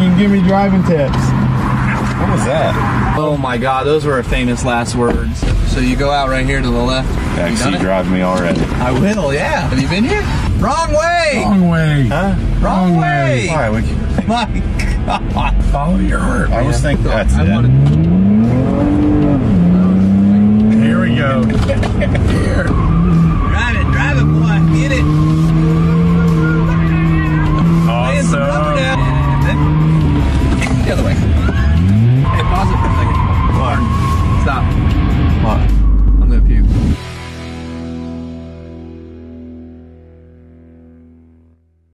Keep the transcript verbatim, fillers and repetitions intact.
along and give me driving tips. What was that? Oh my God, those were famous last words. So you go out right here to the left. Backseat drive me already. I will, yeah. Have you been here? Wrong way! Wrong way. Huh? Wrong, Wrong way! way. Why? We can... My God. Follow your heart. I man. was thinking that's I it. wanted... Here we go. Here.